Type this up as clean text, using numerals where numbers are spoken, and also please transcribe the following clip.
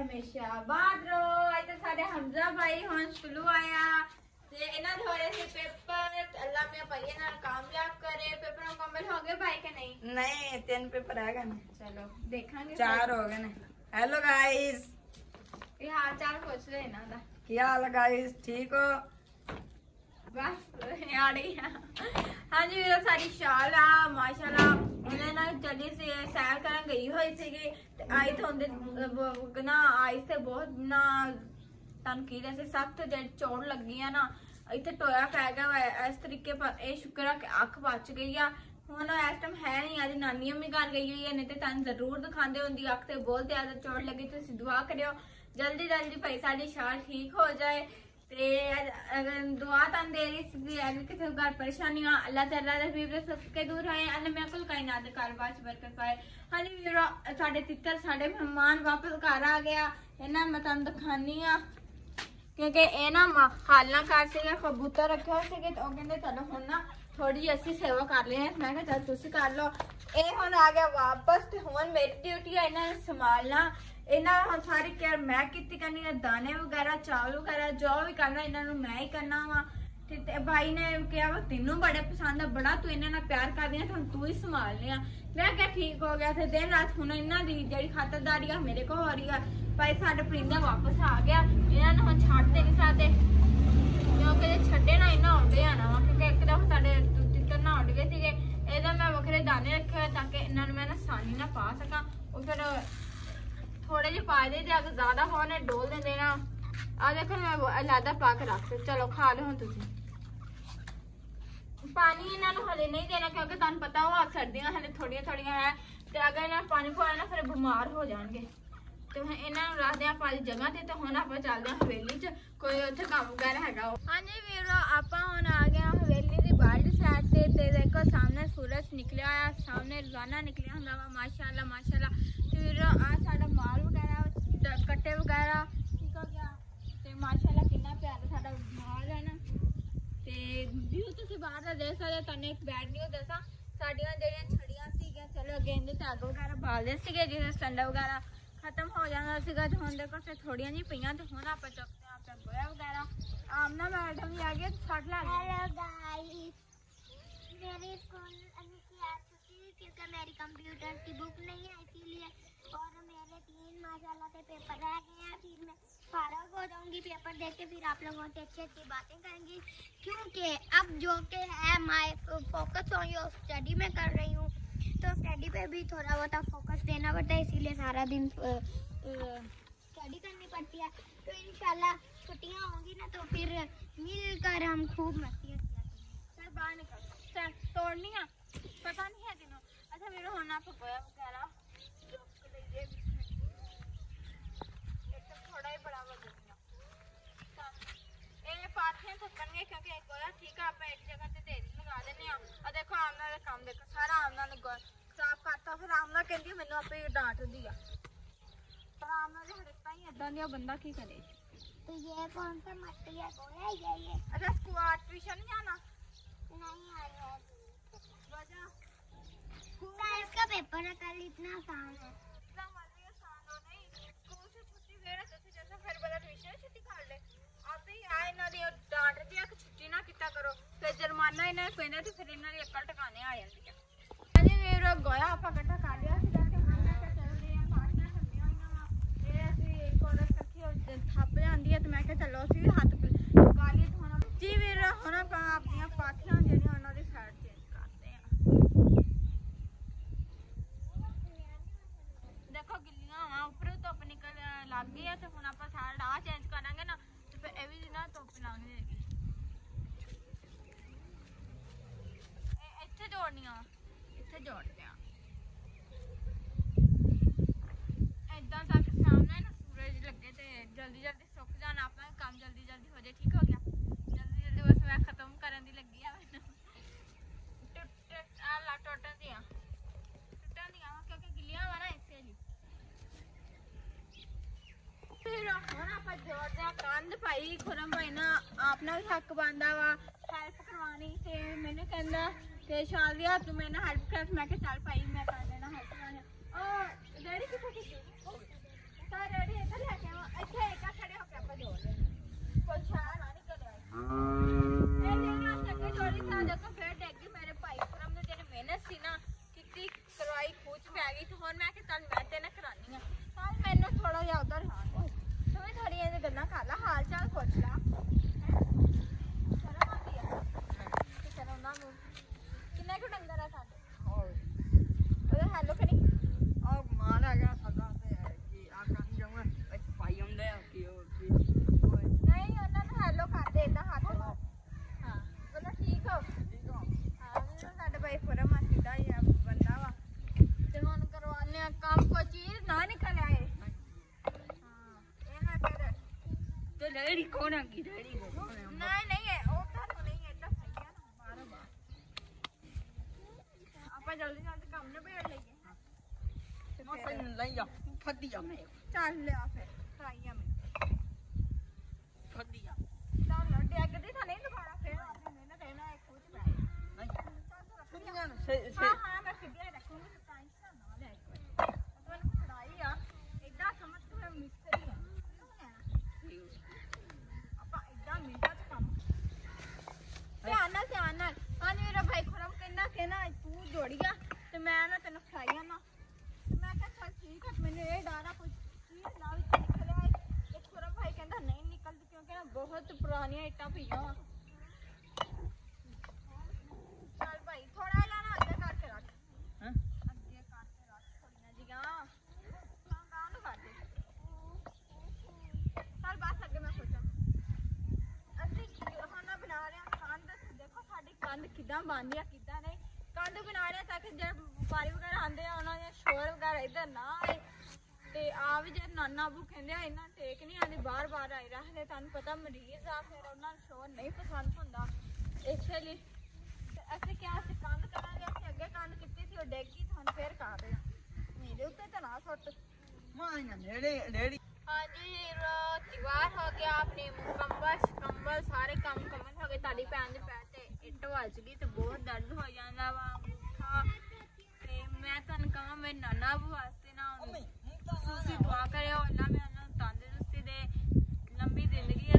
हमेशा आबाद रहो। अज तो साडे हमजा भाई हुण स्कूलों आया ते इन्हां दे हो रहे थे पेपर। अल्लाह मियां भाई नाल कामयाब करे। पेपर मुकम्मल हो गए भाई के नहीं? नहीं 3 पेपर आ गए। चलो देखांगे 4 हो गए ने। हेलो गाइस, ये हाल चाल पूछ रहे इन्हां दा। क्या हाल है गाइस, ठीक हो? बस याड़ी हाँ जी मेरा सारी शाल आ माशाल्लाह उन्हें ना जल्दी से सैर करन गई हुई थी आई तो उनके ना आई से बहुत ना तनकीद ऐसे सख्त चोट लगी है ना इतने टोया पै गया इस तरीके पर यह शुक्र है कि अख बच गई है हुण इस टाइम है नहीं आज नानी अम्मी घर गई हुई है नहीं तो तुम जरूर दिखाते होंगी अख से बहुत ज्यादा चोट लगी तुम दुआ करो जल्दी जल्दी भाई साड़ी शाल ठीक हो जाए ते दुआ तन दे रही सी अगर किसी घर परेशानियां अल्लाह ताला दे फीवर सबके दूर रहे अल्लाह मैं कुल कायनात दे कारोबार च बरकत पाए। हाँ जी वीरो साडे तितर साडे मेहमान वापस घर आ गया इन्हां मैं तुहानू दिखानी आ क्योंकि ये ना हाल ना कर सीगे कबूतर रखे हुए सीगे तो कहंदे चलो हुण ना थोड़ी असी सेवा कर लें मैं कहा चल तुसी कर लो ये हुण आ गया वापस ते हुण मेरी ड्यूटी है इन्हां संभालना इन्हां सारी केयर मैं की करनी है दाने वगैरह चावल वगैरह जो भी करना इन्हों मैं ही करना वा भाई ने कहा वो तेनों बड़े पसंद है बड़ा तू इन्होंने प्यार कर दिया तू ही संभाल लिया मैं क्या ठीक हो गया थे दिन रात हूँ इन्हों की जी खातरदारी है मेरे को हो रही है भाई साढ़े परिंदा वापस आ गया इन्होंने हम छड़ दे नहीं सकते क्योंकि छे ना इन्ना उड़े आना वा क्योंकि एक दफा साढ़े तितर ना उड़ गए थे यदा मैं वखरे दाने रखे हुए ताकि इन्होंने मैं आसानी ना पा सका और फिर थोड़े जे पा दे अगर ज्यादा हो ने डोल दे देना आ देखो मैं अलहदा पा के रख चलो खा लो तुम पानी इन्होंने हले नहीं देना क्योंकि तुम पता हो सर्दियां हले थोड़िया थोड़िया है तो अगर इन्हें पानी पाया ना फिर बीमार हो जाएंगे तो इन्होंने रखते हैं अपनी जगह से तो हम आप चलते हैं हवेली च कोई उत्थे काम वगैरह है। हाँ जी वीरो आप हम आ गए हवेली की बाहरली साइड से देखो सामने सूरज निकलिया आया सामने रोजाना निकलिया होंगे वा माशाल्लाह माशाल्लाह फिर आ साडा माल वगैरह कट्टे वगैरह ठीक हो गया ते माशाल्लाह कितना प्यारा साडा माल है ना ते व्यू तुसीं बाहर दा देख सकदे तन्ने एक बैड न्यूज़ दसां साडियां जेहड़ियां छड़ियां सीगियां चलो गेंदे ते अग वगैरह बालदे सीगे जिवें स्टैंड वगैरह खत्म हो जाना सीगा तो हुण देखो से थोड़ियां जी पईयां ते हुण आपां चुकते हैं अपना गोया वगैरह आमना मैडम भी आ गए छट ला हेलो गाइस मेरे स्कूल की आज छुट्टी क्योंकि मेरी कंप्यूटर की बुक नहीं है इसीलिए और मेरे 3 माशाल्लाह से पेपर रह गए हैं फिर मैं फारग हो जाऊंगी पेपर देख के फिर आप लोगों से अच्छी अच्छी बातें करेंगी क्योंकि अब जो कि है my focus on your study में कर रही हूँ तो स्टडी पे भी थोड़ा बहुत फोकस देना पड़ता है इसीलिए सारा दिन स्टडी करनी पड़ती है तो इंशाल्लाह छुट्टियाँ होंगी ना तो फिर मिलकर हम खूब मस्ती सर बाहर निकल तोड़नी है पता नहीं है दिनों अच्छा मेरे होना गोया वगैरह थोड़ा ही बड़ा पाथियां थकन क्योंकि एक गोया ठीक है आप एक जगह से देरी लगा देने और देखो आमना का काम देखो सारा आमना ने साफ करता फिर आमना कहती मैनू आपे डांट दी पर आमना की हरकत ही इदा दी बंदा की करे तो ये कौन सा मट्टी है गोया ये अच्छा स्कूल ट्यूशन नहीं जाना नहीं आया वजह साइंस का पेपर है कल इतना आसान है इतना मर्जी आसान हो नहीं स्कूल से छुट्टी दे रहे थे जैसे फिर बड़ा ट्यूशन छुट्टी कर ले आप ही आए ना दी डांट दिया कि छुट्टी ना किता करो फिर जुर्माना इन्हें पैंदा तो फिर इन्हां दी अक्ल टकाने आ जांदी है अजी मेरा गोया आपा इकट्ठा कर लिया सी जाके हम ना चलदे हैं पार्टियां करनियां होइयां ये असि एक और इकट्ठी थप जांदी है तो मैं कहा चलो असि हाथ गाली धोना जी मेरा हुण ਆਪਾਂ ਆਪਣੀਆਂ ਪਾਥੀਆਂ ਜਿਹੜੀਆਂ ਉਹਨਾਂ ਦੀ ਸਾਈਡ चेंज करते हैं देखो गिल्लियां वा ऊपर धुप निकल लग गई है तो हुण ਆਪਾਂ साइड आ चेंज करांगे ना तो फिर ये भी ना धुप लग जाएगी इत्थे जोड़नियां इत्थे जोड़ते हैं इदां तक सामने ना सूरज लगे तो जल्दी जल्दी सुक जाना अपना काम जल्दी जल्दी हो जाए ठीक हो गया जल्दी जल्दी बस मैं खत्म करने की लगी है टुटन दियां क्योंकि गिलियां वा ना इससे जी फिर हम आप जोड़ते हैं कंध भाई खुरम भाई ना अपना भी हक बनता वा हेल्प करवानी ते मैंने कहना ते शादिया तू मेरे ना हेल्प कर मैं चल भाई मैं कर देना हेल्प करवाने ओ डैडी किथे डैडी इधर ਕੋਈ ਚੀਜ਼ ਨਾ ਨਿਕਲ ਆਏ ਹਾਂ ਇਹ ਨਾ ਕਰ ਤੇ ਡੈਡੀ ਕੋਣ ਆ ਕੀ ਡੈਡੀ ਕੋਣ ਆ ਨਹੀਂ ਉਹ ਤਾਂ ਨਹੀਂ ਏਦਾਂ ਸਹੀ ਆ ਨਾ ਬਾਹਰੋਂ ਬਾਹਰ ਆਪਾਂ ਜਲਦੀ ਕੰਮ ਨਿਬੇੜ ਲਈਏ ਤੇ ਮੈਂ ਫਿਰ ਤੈਨੂੰ ਲੈ ਜਾ ਫੱਦੀ ਜਾ ਮੈਂ ਚੱਲ ਲਿਆ ਫਿਰ ਖਾਈਆਂ ਮੈਂ ਫੱਦੀ ਜਾ ਚੱਲ ਡੈਗ ਦੀ ਤਾਂ ਨਹੀਂ ਦੁਬਾਰਾ ਫਿਰ ਆਪਣੇ ਨੇ ਰਹਿਣਾ ਇੱਕ ਕੁਝ ਪੈ ਨਹੀਂ ਫੱਦੀਆਂ ਨੂੰ ਹਾਂ ਮੈਂ ਸਿੱਧੇ ਰੱਖੂੰਗੀ ਤਾਂ ਟੈਨਸ਼ਨ ਨਾ ਲੈ ਇੱਕ ਵਾਰ ਤੁਹਾਨੂੰ ਖੜਾਈ ਆ ਏਦਾਂ ਸਮਝ ਕੇ ਮੈਂ ਮਿਸਤਰੀ ਆ ਆਪਾਂ ਏਦਾਂ ਮਿੰਟਾਂ 'ਚ ਕੰਮ ਧਿਆਨ ਨਾਲ ਹਾਂ ਮੇਰਾ ਭਾਈ ਖੁਰਮ ਕਹਿੰਦਾ ਕਿ ਨਾ ਤੂੰ ਜੋੜੀਆ ਤੇ ਮੈਂ ਨਾ ਤੈਨੂੰ ਖੜਾਈਆਂ ਨਾ ਤੇ ਮੈਂ ਕਿਹਾ ਚੱਲ ਠੀਕ ਆ ਮੈਨੂੰ ਇਹ ਡਾਰਾ ਕੁਝ ਚੀਜ਼ ਨਾ ਵਿੱਚ ਨਿਕਲਿਆ ਇੱਕ ਖੁਰਮ ਭਾਈ ਕਹਿੰਦਾ ਨਹੀਂ ਨਿਕਲਦੀ ਕਿਉਂਕਿ ਨਾ ਬਹੁਤ ਪੁਰਾਣੀਆਂ ਇੱਟਾਂ ਪਈਆਂ ਵਾ ਚੱਲ ਭਾਈ ਥੋੜਾ ਜਿਹਾ ਨਾ ਅੱਗੇ ਕਰਕੇ ਰੱਖ ਹਾਂ ਅੱਗੇ ਕਰਕੇ ਰੱਖ ਥੋੜੀਆਂ ਜੀਆਂ ਹਾਂ ਕਾਹਨੂੰ ਕਰਦੇ ਚੱਲ ਬਸ ਅੱਗੇ ਮੈਂ ਸੋਚਾਂ ਅਸੀਂ ਹੁਣ ਬਣਾ ਰਹੇ ਹਾਂ ਕੰਧ ਦੇਖੋ ਸਾਡੀ ਕੰਧ ਕਿੱਦਾਂ ਬਣਦੀ ਆ ਕਿੱਦਾਂ ਨਹੀਂ ਕੰਧ ਬਣਾ ਰਹੇ ਤਾਂ ਕਿ ਜੇ ਵਪਾਰੀ ਵਗੈਰਾ ਆਉਂਦੇ ਆ ਉਹਨਾਂ ਦੇ ਸ਼ੋਰ ਵਗੈਰਾ ਇੱਧਰ ਨਾ ਆਏ ਤੇ ਆ ਵੀ ਜੇ ਨਾਨਾ ਬੂ ਕਹਿੰਦੇ ਆ ਇਹਨਾਂ ਟੇਕ ਨਹੀਂ ਆਉਂਦੀ ਬਾਰ ਆਈ ਰੱਖਦੇ ਤੁਹਾਨੂੰ ਪਤਾ ਮਰੀਜ਼ ਆ ਫਿਰ ਉਹਨਾਂ ਨੂੰ ਸ਼ੋਰ ਨਹੀਂ ਪਸੰਦ ਹੁੰਦਾ ਇਸੇ ਲਈ ਤੇ ਅਸੀਂ ਕਿਹਾ ਅਸੀਂ ਕੰਧ ਕਰਾਂਗੇ ਅਸੀਂ ਅੱਗੇ ਕੰਧ ਕੀਤੀ ਸੀ ਉਹ ਡਿੱਗ ਗਈ ਤੁਹਾਨੂੰ ਫਿਰ ਕਰ ਰਹੇ ਆ ਮੇਰੇ ਉੱਤੇ ਤਾਂ ਨਾ ਸੁੱਟ ਮਾਂ ਨਾ ਡੈਡੀ हाँ जी त्योहार हो गया अपने मुकम्मल सारे काम मुकम्मल हो गए ताड़ी भैन दे पैर ते इट वज गई ते बहुत दर्द हो जांदा वा अंगूठा ते मैं तुहानू कहां मेरे नाना बू वास्ते ना तुसी दुआ करियो अल्लाह मैं उन्हां नूं तंदुरुस्ती दे लंबी जिंदगी